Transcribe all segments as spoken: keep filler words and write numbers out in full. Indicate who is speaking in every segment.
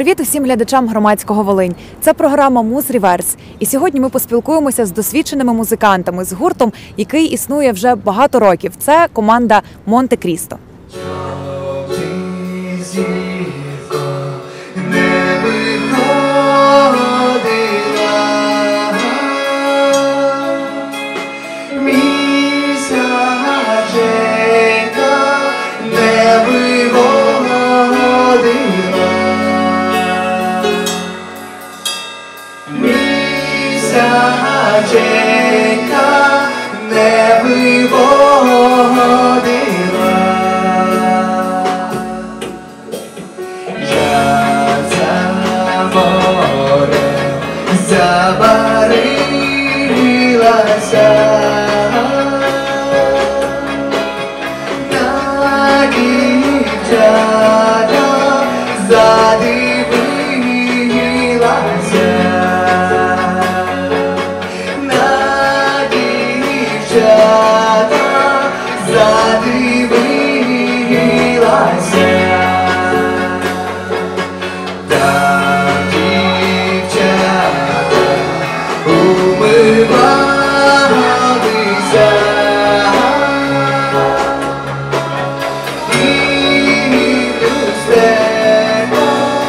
Speaker 1: Привіт усім глядачам Громадського Волинь. Це програма «Муз Ріверс». І сьогодні ми поспілкуємося з досвідченими музикантами, з гуртом, який існує вже багато років. Це команда «Монте-Крісто».
Speaker 2: Жінка не виводила, я за морем забарилася, на дівчата задивилася. Задивилася, та дівчата умивалися і люстерно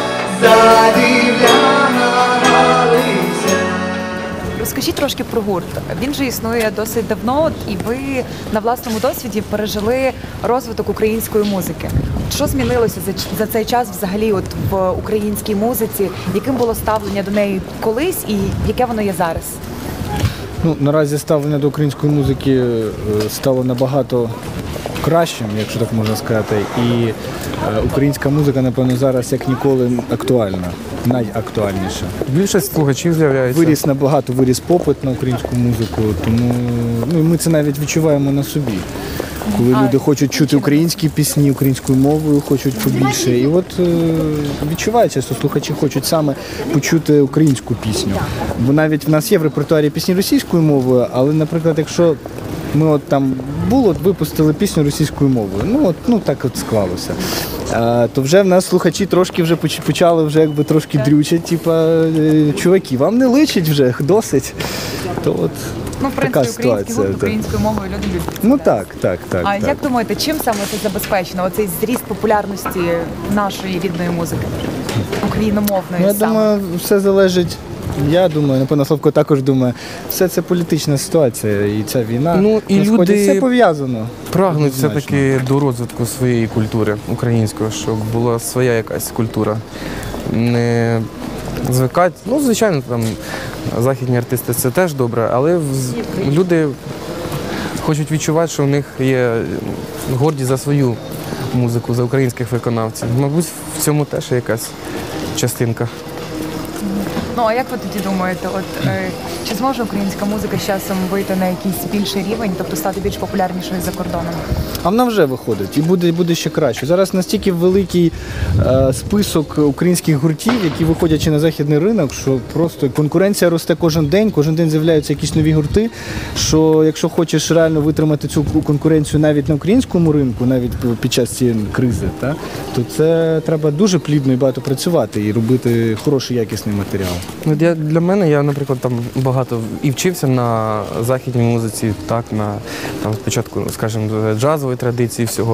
Speaker 2: задивлялися.
Speaker 1: Розкажіть трошки про гурт. Він же існує досить давно, і ви на власному досвіді пережили розвиток української музики. Що змінилося за, за цей час взагалі от в українській музиці? Яким було ставлення до неї колись і яке воно є зараз?
Speaker 3: Ну, наразі ставлення до української музики стало набагато кращим, якщо так можна сказати. І е, українська музика, напевно, зараз як ніколи актуальна, найактуальніша.
Speaker 4: Більшість слухачів з'являється.
Speaker 3: Виріс набагато, виріс попит на українську музику, тому ну, ми це навіть відчуваємо на собі. Коли люди хочуть чути українські пісні, українською мовою хочуть побільше. І от е, відчувається, що слухачі хочуть саме почути українську пісню. Бо навіть в нас є в репертуарі пісні російською мовою, але, наприклад, якщо ми от там було, випустили пісню російською мовою, ну от ну так от склалося. А, то вже в нас слухачі трошки вже почали вже якби трошки дрючать, типа чуваки, вам не личить вже, досить. То от
Speaker 1: ну, в принципі, український гурт українською мовою люди люблять.
Speaker 3: Ну так, так, так.
Speaker 1: А
Speaker 3: так.
Speaker 1: як думаєте, чим саме це забезпечено? Оцей зріст популярності нашої рідної музики, україномовної
Speaker 3: Ну, я
Speaker 1: саме?
Speaker 3: думаю, все залежить. Я думаю, напевно, Славко також думає, все це політична ситуація і ця війна.
Speaker 4: Ну, і
Speaker 3: на Сході,
Speaker 4: люди
Speaker 3: все пов'язано.
Speaker 4: Прагнуть все-таки до розвитку своєї культури української, щоб була своя якась культура. Не звикати, ну, звичайно, там західні артисти це теж добре, але люди хочуть відчувати, що в них є гордість за свою музику, за українських виконавців. Мабуть, в цьому теж є якась частинка.
Speaker 1: Ну, а як ви тоді думаєте, от е, чи зможе українська музика з часом вийти на якийсь більший рівень, тобто стати більш популярнішою за кордоном?
Speaker 3: А вона вже виходить і буде, буде ще краще. Зараз настільки великий е, список українських гуртів, які виходячи на західний ринок, що просто конкуренція росте кожен день, кожен день з'являються якісь нові гурти, що якщо хочеш реально витримати цю конкуренцію навіть на українському ринку, навіть під час цієї кризи, та, то це треба дуже плідно і багато працювати і робити хороший якісний матеріал.
Speaker 4: Ну, для, для мене, я, наприклад, там багато і вчився на західній музиці, так, на там, спочатку, скажімо, джазової традиції всього.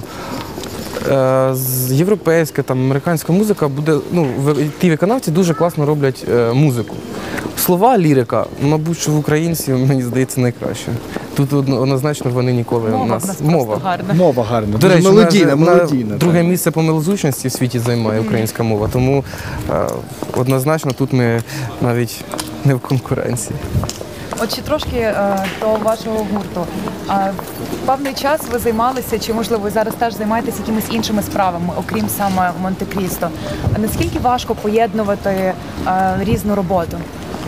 Speaker 4: Е, європейська, там, американська музика буде, ну, ті виконавці дуже класно роблять е, музику. Слова, лірика, мабуть, що в українців, мені здається, найкраще. Тут однозначно вони ніколи
Speaker 1: мова
Speaker 4: у нас...
Speaker 1: нас
Speaker 4: мова.
Speaker 1: гарна.
Speaker 3: Мова гарна,
Speaker 4: До речі,
Speaker 3: мелодійна,
Speaker 4: на,
Speaker 3: мелодійна.
Speaker 4: На друге місце по мелозвучності в світі займає українська мова, тому е, однозначно тут ми навіть не в конкуренції.
Speaker 1: От ще трошки е, до вашого гурту. А, певний час ви займалися, чи можливо ви зараз теж займаєтесь якимись іншими справами, окрім саме Монте-Крісто. А наскільки важко поєднувати е, різну роботу?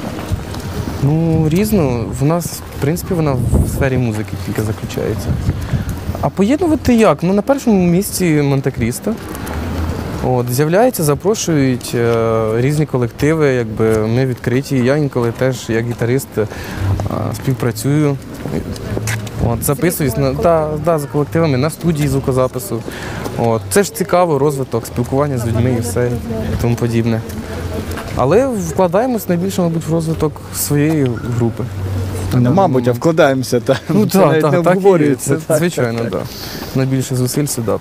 Speaker 4: Ну, різно. В нас, в принципі, вона в сфері музики тільки заключається. А поєднувати як? Ну, на першому місці Монте-Крісто. От, з'являються, запрошують е, різні колективи, якби ми відкриті. Я інколи теж, як гітарист, е, співпрацюю. От, записуюсь на, да, да, за колективами на студії звукозапису. От. Це ж цікаво, розвиток, спілкування з людьми і все і тому подібне. Але вкладаємось найбільше, мабуть, в розвиток своєї групи.
Speaker 3: Не мабуть, а вкладаємося, та
Speaker 4: Ну
Speaker 3: це
Speaker 4: так,
Speaker 3: навіть
Speaker 4: так,
Speaker 3: не
Speaker 4: так, і є.
Speaker 3: обговорюється.
Speaker 4: Це,
Speaker 3: так,
Speaker 4: звичайно,
Speaker 3: так,
Speaker 4: так. Да. Найбільше зусиль сюди.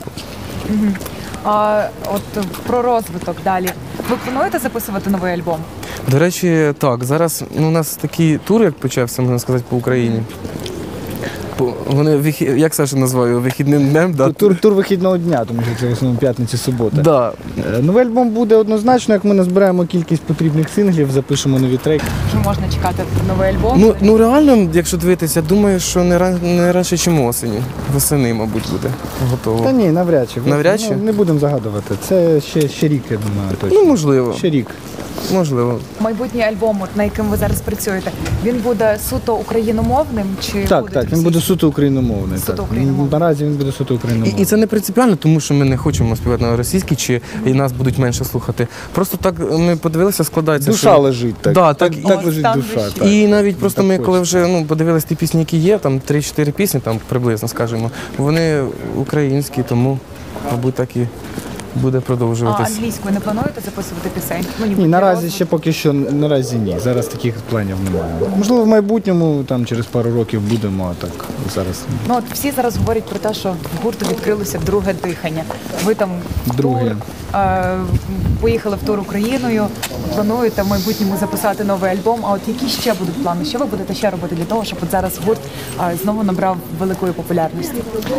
Speaker 1: А от про розвиток далі. Ви плануєте записувати новий альбом?
Speaker 4: До речі, так, зараз ну, у нас такий тур, як почався, можна сказати, по Україні. По- Вони, вихі- як Саша назвав, вихідним днем, да?
Speaker 3: Тур, тур вихідного дня, тому що це в основному п'ятниці-субота.
Speaker 4: Да.
Speaker 3: Е, Новий альбом буде однозначно, як ми назбираємо кількість потрібних синглів, запишемо нові треки.
Speaker 1: Вже можна чекати новий альбом?
Speaker 4: Ну, ну реально, якщо дивитися, думаю, що не, ран, не раніше, ніж осені. Восени, мабуть, буде готово.
Speaker 3: Та ні, навряд чи.
Speaker 4: Навряд
Speaker 3: Ну,
Speaker 4: чи?
Speaker 3: не будемо загадувати. Це ще, ще рік, я думаю, точно.
Speaker 4: Ну, можливо.
Speaker 3: Ще рік.
Speaker 4: Можливо.
Speaker 1: Майбутній альбом, от, на яким ви зараз працюєте, він буде суто україномовним чи
Speaker 3: Так,
Speaker 1: будуть
Speaker 3: так, він
Speaker 1: всі-
Speaker 3: буде суто україномовний.
Speaker 1: Суто
Speaker 3: так.
Speaker 1: україномовний.
Speaker 3: Наразі він буде суто
Speaker 4: І,
Speaker 3: україномовний.
Speaker 4: і це не принципіально, тому що ми не хочемо співати на російській, чи і нас будуть менше слухати. Просто так ми подивилися, складається.
Speaker 3: Душа
Speaker 4: що...
Speaker 3: лежить так.
Speaker 4: Да,
Speaker 3: так,
Speaker 4: так,
Speaker 3: так
Speaker 1: і-
Speaker 3: лежить
Speaker 1: Там
Speaker 3: душа.
Speaker 1: душі.
Speaker 3: Так.
Speaker 4: І навіть просто
Speaker 3: Так
Speaker 4: ми, коли
Speaker 3: хочеться.
Speaker 4: вже ну, подивилися ті пісні, які є, там три-чотири пісні, там приблизно, скажімо, вони українські, тому, мабуть, так і буде
Speaker 1: А
Speaker 4: продовжуватись.
Speaker 1: англійською не плануєте записувати пісень? Ну, ніби
Speaker 3: Ні,
Speaker 1: для
Speaker 3: наразі
Speaker 1: розвитку.
Speaker 3: ще поки що наразі ні. Зараз таких планів немає. Можливо, в майбутньому, там через пару років будемо, а так зараз.
Speaker 1: Ну от всі зараз говорять про те, що в гурту відкрилося друге дихання. Ви там в
Speaker 3: Друге.
Speaker 1: тур, е, поїхали в тур Україною, плануєте в майбутньому записати новий альбом. А от які ще будуть плани? Що ви будете ще робити для того, щоб от зараз гурт е, знову набрав великої популярності?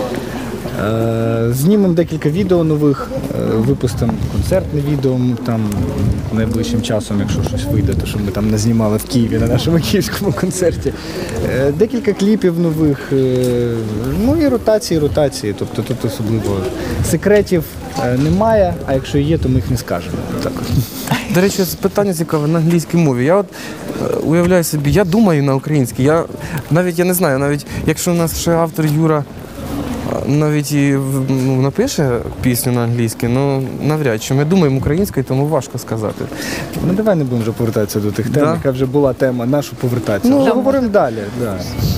Speaker 3: Е, Знімемо декілька відео нових, е, випустимо концертне відео м, там найближчим часом, якщо щось вийде, то що ми там не знімали в Києві на нашому київському концерті. Е, Декілька кліпів нових, е, ну і ротації, ротації. Тобто тут особливо секретів е, немає, а якщо є, то ми їх не скажемо. Так.
Speaker 4: До речі, питання цікаве на англійській мові. Я от е, уявляю собі, я думаю на українській. Я навіть я не знаю, навіть якщо у нас ще автор Юра е, навіть і в- ну, напише пісню на англійській, ну навряд чи ми думаємо українською, тому важко сказати.
Speaker 3: Ну давай не будемо вже повертатися до тих тем,
Speaker 4: Да.
Speaker 3: яка вже була тема, нашу повертатися.
Speaker 4: Ну,
Speaker 3: Вже говоримо далі. Да.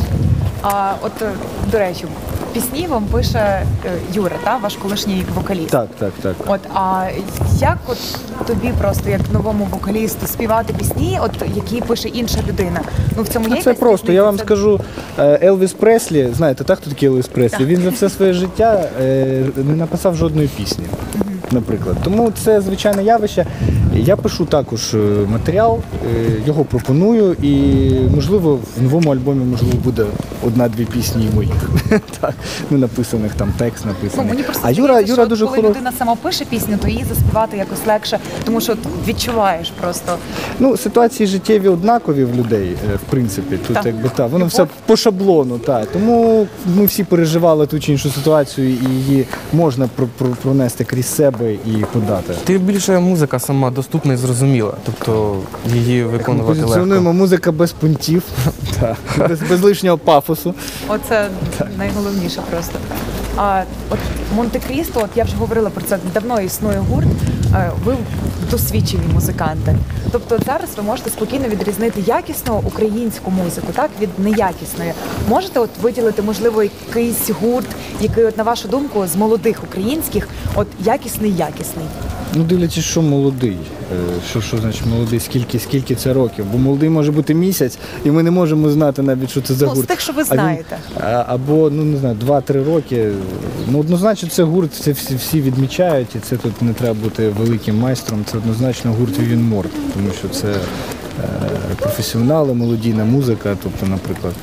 Speaker 1: А от, е, до речі, пісні вам пише е, Юра, та, ваш колишній вокаліст.
Speaker 3: Так, так, так.
Speaker 1: От, а як от тобі просто як новому вокалісту співати пісні, от які пише інша людина? Ну в цьому є
Speaker 3: Ну, це
Speaker 1: якась
Speaker 3: просто. Я
Speaker 1: різниця?
Speaker 3: вам
Speaker 1: Це-
Speaker 3: скажу, е, Елвіс Преслі, знаєте, так, хто такий Елвіс Преслі? Він за все своє життя е, не написав жодної пісні, наприклад. Тому це звичайне явище. Я пишу також е, матеріал, е, його пропоную, і можливо в новому альбомі можливо буде одна-дві пісні і моїх. Так, не написаних там текст
Speaker 1: Ну,
Speaker 3: написаний.
Speaker 1: мені просто
Speaker 3: А Юра,
Speaker 1: здається,
Speaker 3: Юра
Speaker 1: що
Speaker 3: дуже
Speaker 1: коли
Speaker 3: хороший.
Speaker 1: людина сама пише пісню, то її заспівати якось легше, тому що от відчуваєш просто.
Speaker 3: Ну, ситуації життєві однакові в людей, е, в принципі. Тут
Speaker 1: Так.
Speaker 3: якби так, воно
Speaker 1: Любов.
Speaker 3: все по шаблону. Так. Тому ми всі переживали ту чи іншу ситуацію, і її можна про- про- пронести крізь себе і подати.
Speaker 4: Ти більше музика сама доступна і зрозуміла, тобто її виконувати легко.
Speaker 3: Позиціонуємо музика без пунктів, так, без, без лишнього пафосу.
Speaker 1: Оце найголовніше просто. А от Монте-Крісто, от я вже говорила про це, давно існує гурт. е, Ви досвідчені музиканти. Тобто зараз ви можете спокійно відрізнити якісну українську музику, так, від неякісної. Можете от виділити, можливо, якийсь гурт, який, от, на вашу думку, з молодих українських, от якісний, якісний.
Speaker 3: Ну, дивлячись, що молодий. Е, Що, що значить молодий, скільки, скільки це років? Бо молодий може бути місяць, і ми не можемо знати навіть, що це за
Speaker 1: Ну, з
Speaker 3: гурт.
Speaker 1: тих, що ви
Speaker 3: А він-
Speaker 1: знаєте.
Speaker 3: а- або, ну не знаю, два-три роки. Ну, однозначно, це гурт, це всі, всі відмічають, і це тут не треба бути великим майстром. Це однозначно гурт Вівін Морт, тому що це е, професіонали, мелодійна музика, тобто, наприклад.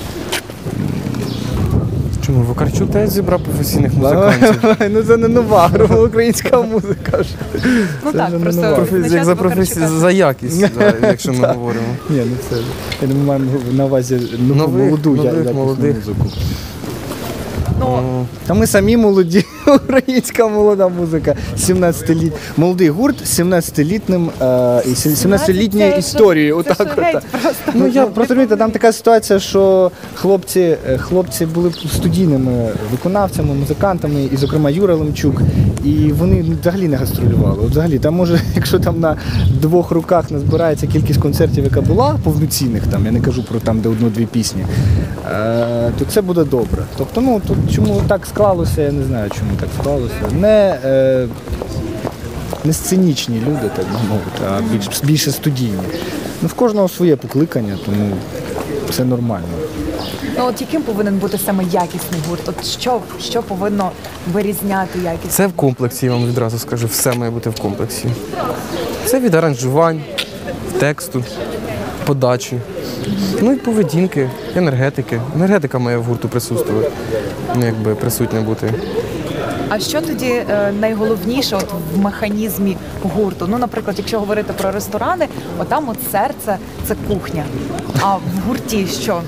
Speaker 4: Чому Вакарчук теж зібрав професійних музикантів?
Speaker 3: Ну це не нова група, українська музика. ж.
Speaker 1: Ну
Speaker 3: Це
Speaker 1: так,
Speaker 3: вже не
Speaker 1: просто
Speaker 3: нова.
Speaker 4: Профі-
Speaker 1: на
Speaker 4: Як
Speaker 1: час
Speaker 4: за професію,
Speaker 1: Вакарчука.
Speaker 4: за якість, да, якщо ми говоримо.
Speaker 3: Ні, ну це я думаю, маємо на увазі нову
Speaker 4: Нових,
Speaker 3: молоду я-
Speaker 4: нових,
Speaker 3: якісну
Speaker 4: молодих.
Speaker 3: музику.
Speaker 1: Ну,
Speaker 3: Та ми самі молоді, українська молода музика. сімнадцятиліт... Молодий гурт з сімнадцятилітним е, і сімнадцятилітньою
Speaker 1: це
Speaker 3: історією.
Speaker 1: ж- це
Speaker 3: Отак
Speaker 1: ж
Speaker 3: от.
Speaker 1: геть просто.
Speaker 3: Ну я просто розумієте, там така ситуація, що хлопці, е, хлопці були студійними виконавцями, музикантами, і, зокрема, Юра Лемчук. і вони взагалі не гастролювали. От взагалі, там може, якщо там на двох руках назбирається кількість концертів, яка була повноцінних, там, я не кажу про там, де одну-дві пісні, е, то це буде добре. Тобто, ну, тут чому так склалося, я не знаю, чому так склалося. Не, е, не сценічні люди, так би мовити, а більш, більше студійні. Ну, в кожного своє покликання, тому все нормально.
Speaker 1: Ну от яким повинен бути саме якісний гурт? От що, що повинно вирізняти якість?
Speaker 4: Це в комплексі, я вам відразу скажу, все має бути в комплексі. Це від аранжувань, тексту, подачі, ну і поведінки, енергетики. Енергетика має в гурту присутствувати, ну, якби присутня бути.
Speaker 1: А що тоді е, найголовніше от в механізмі гурту? Ну, наприклад, якщо говорити про ресторани, отам от серце це кухня. А в гурті що?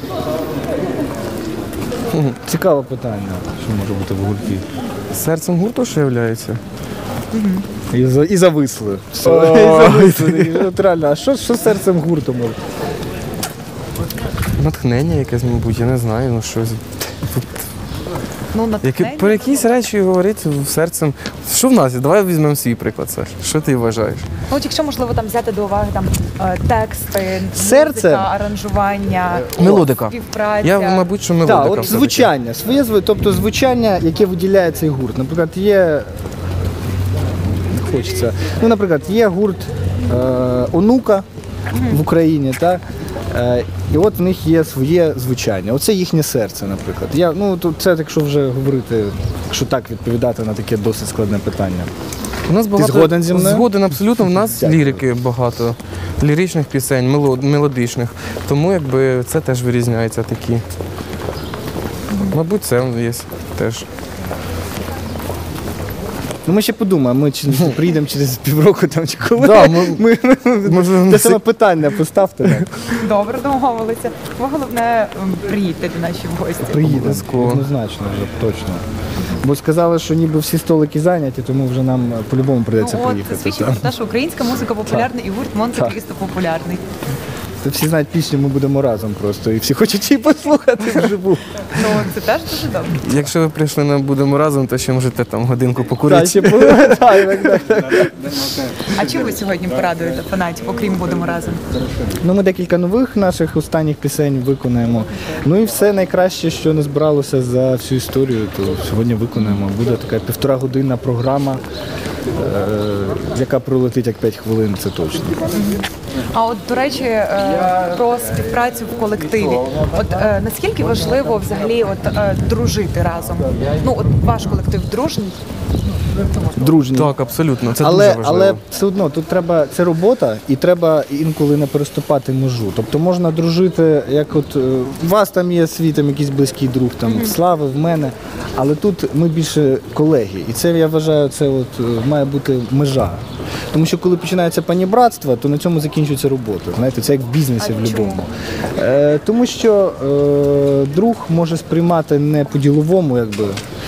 Speaker 3: Цікаве питання, що може бути в гурті.
Speaker 4: Серцем гурту що являється?
Speaker 3: І, за, і зависли. Все.
Speaker 4: О.
Speaker 3: І зависли. І от реально, а що, що з серцем гурту може?
Speaker 4: Натхнення якесь, мабуть, я не знаю, ну щось.
Speaker 1: Ну,
Speaker 4: Які,
Speaker 1: натхнення?
Speaker 4: про якісь речі говорити серцем. Що в нас є? Давай візьмемо свій приклад, Саш. Що ти вважаєш?
Speaker 1: Ну, от якщо можливо там взяти до уваги там е, тексти,
Speaker 3: Серце?
Speaker 1: музика, аранжування,
Speaker 4: Мелодика.
Speaker 1: співпраця.
Speaker 4: Я, мабуть, що мелодика.
Speaker 3: Так, от
Speaker 4: все-таки.
Speaker 3: звучання, своє зв- тобто звучання, яке виділяє цей гурт. Наприклад, є. Не хочеться. Ну, наприклад, є гурт е, Онука в Україні, так? Е, і от в них є своє звучання. Оце їхнє серце, наприклад. Я, ну, тут це, якщо вже говорити, якщо так відповідати на таке досить складне питання.
Speaker 4: У нас багато
Speaker 3: згоден зі мною?
Speaker 4: Згоден абсолютно. У нас
Speaker 3: Дякую.
Speaker 4: лірики багато, ліричних пісень, мелод- мелодичних. Тому якби це теж вирізняється такі. Мабуть, це є теж.
Speaker 3: Ну, ми ще подумаємо, ми чи приїдемо через півроку там чи коли.
Speaker 4: Да, ми-
Speaker 3: ми,
Speaker 4: можливо,
Speaker 3: те
Speaker 4: не
Speaker 3: саме питання поставте. нам.
Speaker 1: Добре, домовилися. Ви головне м, приїдьте до наші в гості.
Speaker 3: Приїдемо,
Speaker 4: Обов'язково.
Speaker 3: однозначно вже, точно. Бо сказали, що ніби всі столики зайняті, тому вже нам по-любому прийдеться
Speaker 1: Ну, от
Speaker 3: приїхати.
Speaker 1: свідчить
Speaker 3: так.
Speaker 1: про те, що українська музика популярна і гурт Монте Крісто популярний.
Speaker 3: Це всі знають пісню, ми будемо разом просто. І всі хочуть її послухати вживу.
Speaker 1: Ну це теж дуже добре.
Speaker 4: Якщо ви прийшли на будемо разом, то ще можете там годинку
Speaker 3: Так,
Speaker 4: покурити.
Speaker 3: ще так, так, так.
Speaker 1: А чим ви сьогодні порадуєте фанатів, окрім будемо разом?
Speaker 3: Ну, ми декілька нових наших останніх пісень виконаємо. Ну і все найкраще, що не збиралося за всю історію, то сьогодні виконаємо. Буде така півтора-годинна програма, е, яка пролетить як п'ять хвилин, це точно.
Speaker 1: А от до речі, е, про співпрацю в колективі. От е, наскільки важливо взагалі от е, дружити разом? Ну от ваш колектив дружній.
Speaker 3: Дружні.
Speaker 4: Так, абсолютно. Це
Speaker 3: але,
Speaker 4: дуже важливо.
Speaker 3: але все одно тут треба це робота, і треба інколи не переступати межу. Тобто можна дружити, як от е, у вас там є свій там якийсь близький друг, там в Слави, в мене. Але тут ми більше колеги, і це я вважаю, це от е, має бути межа. Тому що коли починається панібратство, то на цьому закінчується робота. Знаєте, це як в бізнесі
Speaker 1: А
Speaker 3: в
Speaker 1: чому?
Speaker 3: будь-якому. Е, тому що е, друг може сприймати не по-діловому, якби.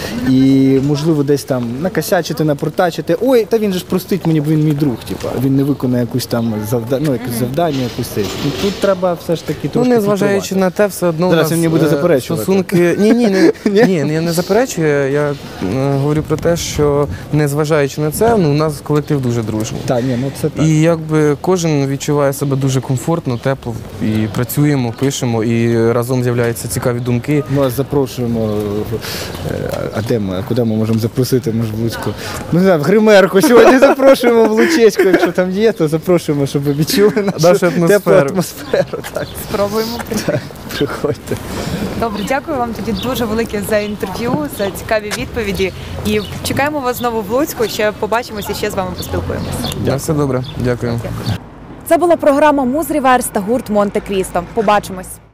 Speaker 3: І можливо десь там накосячити, напротачити. Ой, та він же ж простить мені, бо він мій друг. Типу, він не виконає якусь там завда... ну, якесь завдання, якусь це. Ну, тут треба все ж таки
Speaker 4: Ну,
Speaker 3: трошки
Speaker 4: незважаючи
Speaker 3: фільтрувати.
Speaker 4: на те, все одно у
Speaker 3: Зараз
Speaker 4: нас
Speaker 3: він мені буде
Speaker 4: е,
Speaker 3: заперечувати.
Speaker 4: стосунки. Ні, ні, не,
Speaker 3: Ні?
Speaker 4: ні, я не заперечую. Я е, говорю про те, що незважаючи на це, ну, у нас колектив дуже дружний.
Speaker 3: Так, ні, ну це так.
Speaker 4: І якби кожен відчуває себе дуже комфортно, тепло, і працюємо, пишемо, і разом з'являються цікаві думки.
Speaker 3: Ми вас запрошуємо. е, А де ми? А куди ми можемо запросити? Ми ж в Луцьку. Ну, не знаю, в Гримерку сьогодні запрошуємо в Лучечку. Якщо там є, то запрошуємо, щоб ви відчули нашу,
Speaker 4: Нашу атмосферу.
Speaker 3: теплу атмосферу. Так,
Speaker 1: Спробуємо прийти.
Speaker 3: приходьте.
Speaker 1: Добре, дякую вам тоді дуже велике за інтерв'ю, за цікаві відповіді. І чекаємо вас знову в Луцьку. Ще побачимося і ще з вами поспілкуємося.
Speaker 4: На все добре, дякую.
Speaker 1: Це була програма Муз Ріверс та гурт Монте Крісто. Побачимось.